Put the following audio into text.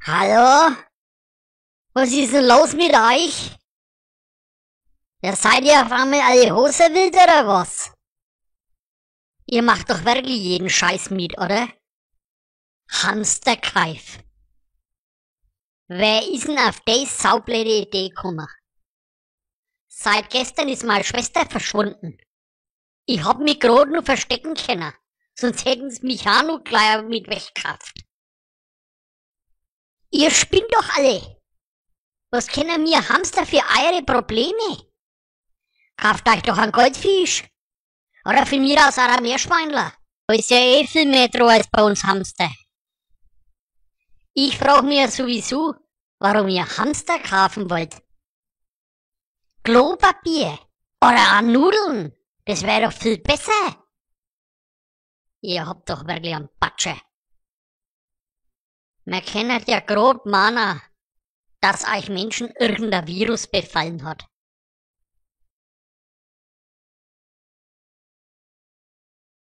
Hallo? Was ist denn los mit euch? Ja, seid ihr auf einmal alle Hose wild oder was? Ihr macht doch wirklich jeden Scheiß mit, oder? Hamsterkaif. Wer ist denn auf die saublöde Idee gekommen? Seit gestern ist meine Schwester verschwunden. Ich hab mich grad nur verstecken können, sonst hätten sie mich auch noch gleich mit weggekauft. Ihr spinnt doch alle. Was können wir Hamster für eure Probleme? Kauft euch doch einen Goldfisch. Oder von mir aus auch ein Meerschweinler. Da ist ja eh viel mehr dran als bei uns Hamster. Ich frage mich ja sowieso, warum ihr Hamster kaufen wollt. Klopapier oder auch Nudeln, das wäre doch viel besser. Ihr habt doch wirklich einen Patsche. Man kennt ja grad meinen, dass euch Menschen irgendein Virus befallen hat.